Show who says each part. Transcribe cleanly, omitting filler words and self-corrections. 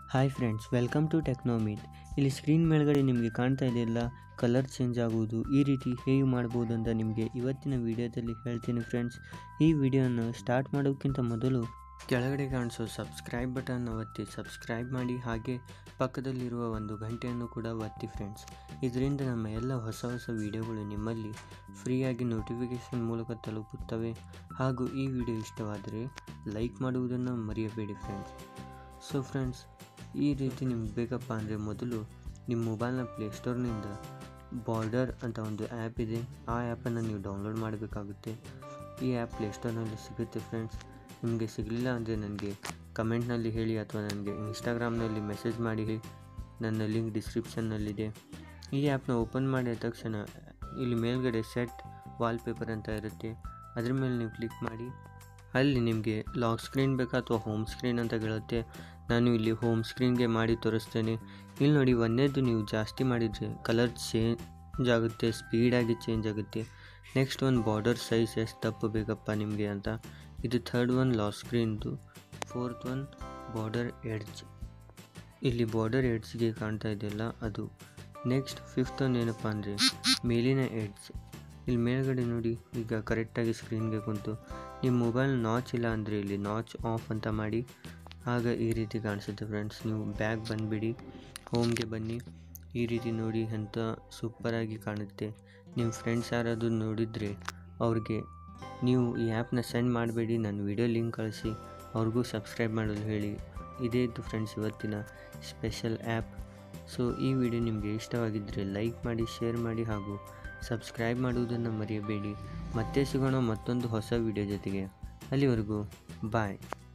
Speaker 1: Hi friends, welcome to Technomeet. ಇಲ್ಲಿ screen ಮೇಲ್ಗಡೆ ನಿಮಗೆ ಕಾಣ್ತಾ ಇದೆಯಲ್ಲ, ಕಲರ್ ಚೇಂಜ್ ಆಗುವುದು ಈ ರೀತಿ ಹೇಗೆ ಮಾಡ್ಬೋದು ಅಂತ ನಿಮಗೆ ಇವತ್ತಿನ ವಿಡಿಯೋದಲ್ಲಿ ಹೇಳ್ತೀನಿ ಫ್ರೆಂಡ್ಸ್. ಈ ವಿಡಿಯೋನ ಸ್ಟಾರ್ಟ್ ಮಾಡೋಕ್ಕಿಂತ ಮೊದಲು ಕೆಳಗಡೆ ಕಾಣಿಸೋ ಸಬ್ಸ್ಕ್ರೈಬ್ ಬಟನ್ ಒತ್ತಿ ಸಬ್ಸ್ಕ್ರೈಬ್ ಮಾಡಿ, ಹಾಗೆ ಪಕ್ಕದಲ್ಲಿರುವ ಒಂದು ಗಂಟೆಯನ್ನು ಕೂಡ ಒತ್ತಿ ಫ್ರೆಂಡ್ಸ್. ಇದರಿಂದ ನಮ್ಮ ಎಲ್ಲ ಹೊಸ ವಿಡಿಯೋಗಳು ನಿಮ್ಮಲ್ಲಿ ಫ್ರೀಯಾಗಿ ನೋಟಿಫಿಕೇಷನ್ ಮೂಲಕ ತಲುಪುತ್ತವೆ. ಹಾಗೂ ಈ ವಿಡಿಯೋ ಇಷ್ಟವಾದರೆ ಲೈಕ್ ಮಾಡುವುದನ್ನು ಮರೆಯಬೇಡಿ ಫ್ರೆಂಡ್ಸ್. ಸೊ ಫ್ರೆಂಡ್ಸ್, ಈ ರೀತಿ ನಿಮ್ಗೆ ಬೇಕಪ್ಪ ಅಂದರೆ ಮೊದಲು ನಿಮ್ಮ ಮೊಬೈಲ್ನ ಪ್ಲೇಸ್ಟೋರ್ನಿಂದ ಬಾರ್ಡರ್ ಅಂತ ಒಂದು ಆ್ಯಪ್ ಇದೆ, ಆ ಆ್ಯಪನ್ನು ನೀವು ಡೌನ್ಲೋಡ್ ಮಾಡಬೇಕಾಗುತ್ತೆ. ಈ ಆ್ಯಪ್ ಪ್ಲೇಸ್ಟೋರ್ನಲ್ಲಿ ಸಿಗುತ್ತೆ ಫ್ರೆಂಡ್ಸ್. ನಿಮಗೆ ಸಿಗಲಿಲ್ಲ ಅಂದರೆ ನನಗೆ ಕಮೆಂಟ್ನಲ್ಲಿ ಹೇಳಿ ಅಥವಾ ನನಗೆ ಇನ್ಸ್ಟಾಗ್ರಾಮ್ನಲ್ಲಿ ಮೆಸೇಜ್ ಮಾಡಿ, ನನ್ನ ಲಿಂಕ್ ಡಿಸ್ಕ್ರಿಪ್ಷನ್ನಲ್ಲಿದೆ. ಈ ಆ್ಯಪ್ನ ಓಪನ್ ಮಾಡಿದ ತಕ್ಷಣ ಇಲ್ಲಿ ಮೇಲ್ಗಡೆ ಸೆಟ್ ವಾಲ್ಪೇಪರ್ ಅಂತ ಇರುತ್ತೆ, ಅದ್ರ ಮೇಲೆ ನೀವು ಕ್ಲಿಕ್ ಮಾಡಿ. ಅಲ್ಲಿ ನಿಮಗೆ ಲಾಕ್ ಸ್ಕ್ರೀನ್ ಬೇಕಾ ಅಥವಾ ಹೋಮ್ ಸ್ಕ್ರೀನ್ ಅಂತ ಕೇಳುತ್ತೆ. ನಾನು ಇಲ್ಲಿ ಹೋಮ್ ಸ್ಕ್ರೀನ್ಗೆ ಮಾಡಿ ತೋರಿಸ್ತೇನೆ. ಇಲ್ಲಿ ನೋಡಿ, ಒಂದೇದು ನೀವು ಜಾಸ್ತಿ ಮಾಡಿದರೆ ಕಲರ್ ಚೇಂಜ್ ಆಗುತ್ತೆ, ಸ್ಪೀಡಾಗಿ ಚೇಂಜ್ ಆಗುತ್ತೆ. ನೆಕ್ಸ್ಟ್ ಒಂದು ಬಾರ್ಡರ್ ಸೈಜ್ ಎಷ್ಟು ದಪ್ಪ ಬೇಕಪ್ಪ ನಿಮಗೆ ಅಂತ, ಇದು ಥರ್ಡ್ ಒನ್ ಲಾಕ್ ಸ್ಕ್ರೀನ್ದು. ಫೋರ್ತ್ ಒನ್ ಬಾರ್ಡರ್ ಎಡ್ಜ್, ಇಲ್ಲಿ ಬಾರ್ಡರ್ ಎಡ್ಜ್ಗೆ ಕಾಣ್ತಾ ಇದೆಯಲ್ಲ ಅದು. ನೆಕ್ಸ್ಟ್ ಫಿಫ್ತ್ ಒನ್ ಏನಪ್ಪ ಅಂದರೆ ಮೇಲಿನ ಎಡ್ಜ್. ಇಲ್ಲಿ ಮೇಲ್ಗಡೆ ನೋಡಿ, ಈಗ ಕರೆಕ್ಟಾಗಿ ಸ್ಕ್ರೀನ್ಗೆ ಕುಂತು. ನಿಮ್ಮ ಮೊಬೈಲ್ ನಾಚ್ ಇಲ್ಲ ಅಂದರೆ ಇಲ್ಲಿ ನಾಚ್ ಆಫ್ ಅಂತ ಮಾಡಿ, ಆಗ ಈ ರೀತಿ ಕಾಣಿಸುತ್ತೆ ಫ್ರೆಂಡ್ಸ್. ನೀವು ಬ್ಯಾಗ್ ಬಂದುಬಿಡಿ, ಹೋಮ್ಗೆ ಬನ್ನಿ. ಈ ರೀತಿ ನೋಡಿ ಎಂಥ ಸೂಪರಾಗಿ ಕಾಣುತ್ತೆ. ನಿಮ್ಮ ಫ್ರೆಂಡ್ಸ್ ಯಾರಾದರೂ ನೋಡಿದರೆ ಅವ್ರಿಗೆ ನೀವು ಈ ಆ್ಯಪ್ನ ಸೆಂಡ್ ಮಾಡಬೇಡಿ, ನನ್ನ ವಿಡಿಯೋ ಲಿಂಕ್ ಕಳಿಸಿ, ಅವ್ರಿಗೂ ಸಬ್ಸ್ಕ್ರೈಬ್ ಮಾಡಲು ಹೇಳಿ. ಇದೇ ಇತ್ತು ಫ್ರೆಂಡ್ಸ್ ಇವತ್ತಿನ ಸ್ಪೆಷಲ್ ಆ್ಯಪ್. ಸೊ ಈ ವಿಡಿಯೋ ನಿಮಗೆ ಇಷ್ಟವಾಗಿದ್ದರೆ ಲೈಕ್ ಮಾಡಿ, ಶೇರ್ ಮಾಡಿ ಹಾಗೂ ಸಬ್ಸ್ಕ್ರೈಬ್ ಮಾಡುವುದನ್ನು ಮರೆಯಬೇಡಿ. ಮತ್ತೆ ಸಿಗೋಣ ಮತ್ತೊಂದು ಹೊಸ ವಿಡಿಯೋ ಜೊತೆಗೆ. ಅಲ್ಲಿವರೆಗೂ ಬಾಯ್.